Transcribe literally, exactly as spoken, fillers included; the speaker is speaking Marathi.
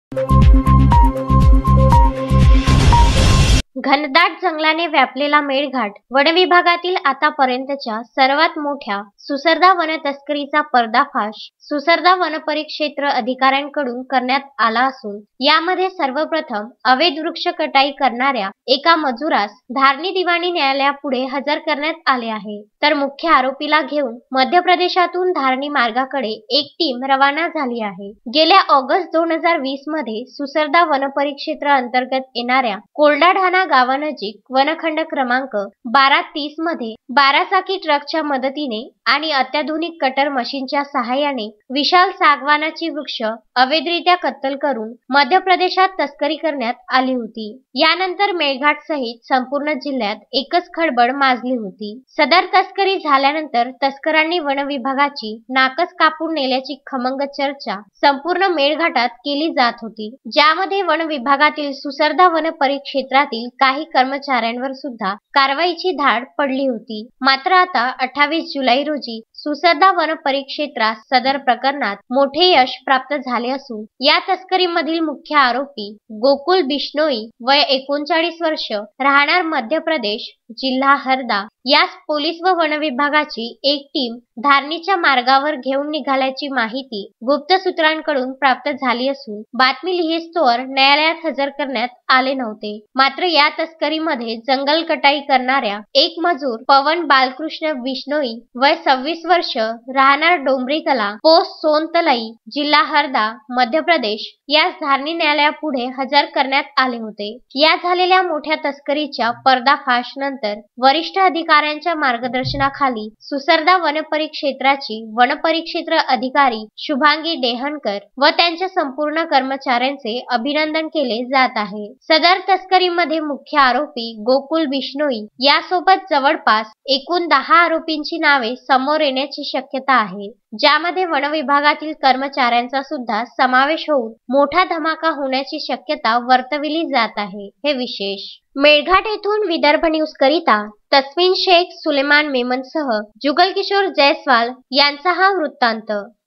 घनदाट जंगलाने व्यापलेला मेळघाट वनविभागातील आतापर्यंतच्या सर्वात मोठ्या सुसरदा वन तस्करीचा पर्दाफाश सुसरदा वनपरिक्षेत्र अधिकाऱ्यांकडून करण्यात आला असून यामध्ये सर्वप्रथम अवैध वृक्ष कटाई करणाऱ्या एका मजुरास धारणी दिवाणी न्यायालयापुढे हजर करण्यात आले आहे. तर मुख्य आरोपीला घेऊन मध्य प्रदेशातून धारणी मार्गाकडे एक टीम रवाना झाली आहे. गेल्या ऑगस्ट दोन हजार वीस मध्ये सुसरदा वनपरिक्षेत्र अंतर्गत येणाऱ्या कोल्डाढाणा गावानजीक वनखंड क्रमांक बारा तीस मध्ये बारा चाकी ट्रकच्या मदतीने आणि अत्याधुनिक कटर मशीनच्या सहाय्याने विशाल सागवानाची वृक्ष अवैधरित्या कत्तल करून मध्य प्रदेशात तस्करी करण्यात आली होती. यानंतर मेळघाट सहित संपूर्ण जिल्ह्यात एकच खळबळ माजली होती. सदर तस्करी झाल्यानंतर तस्करांनी वन विभागाची नाकच कापून नेल्याची खमंग चर्चा संपूर्ण मेळघाटात केली जात होती, ज्यामध्ये वन विभागातील सुसरदा वन परिक्षेत्रातील काही कर्मचाऱ्यांवर सुद्धा कारवाईची धाड पडली होती. मात्र आता अठ्ठावीस जुलै रोजी सुसरदा वन परिक्षेत्रात सदर प्रकरणात मोठे यश प्राप्त झाले असून या तस्करीमधील मुख्य आरोपी गोकुल बिश्नोई वय एकोणचाळीस वर्ष राहणार मध्य प्रदेश जिल्हा हरदा यास पोलीस व वन विभागाची एक टीम धारणीच्या मार्गावर घेऊन निघाल्याची माहिती गुप्त सूत्रांकडून प्राप्त झाली असून बातमी लिहिस्तोवर न्यायालयात हजर करण्यात आले नव्हते. मात्र या तस्करीमध्ये जंगल कटाई करणाऱ्या एक मजूर पवन बालकृष्ण बिश्नोई वय सव्वीस वर्ष राहणार डोंबरीकला पोस्ट सोनतलाई जिल्हा हरदा मध्य प्रदेश यास धारणी न्यायालयापुढे हजर करण्यात आले होते. या झालेल्या मोठ्या तस्करीच्या पर्दाफाश नंतर वरिष्ठ अधिकाऱ्यांच्या मार्गदर्शनाखाली सुसरदा वनपरिक्षेत्राची वनपरिक्षेत्र अधिकारी शुभांगी डेहनकर व त्यांच्या संपूर्ण कर्मचाऱ्यांचे अभिनंदन केले जात आहे. सदर तस्करीमध्ये मुख्य आरोपी गोकुल बिश्नोई यासोबत जवळपास एकूण दहा आरोपींची नावे समोर येण्याची शक्यता आहे, ज्यामध्ये वन विभागातील कर्मचाऱ्यांचा सुद्धा समावेश होऊन मोठा धमाका होण्याची शक्यता वर्तविली जात आहे. हे विशेष. मेळघाट येथून विदर्भ न्यूज करिता तस्मीन शेख, सुलेमान मेमनसह जुगल किशोर जयस्वाल यांचा हा वृत्तांत.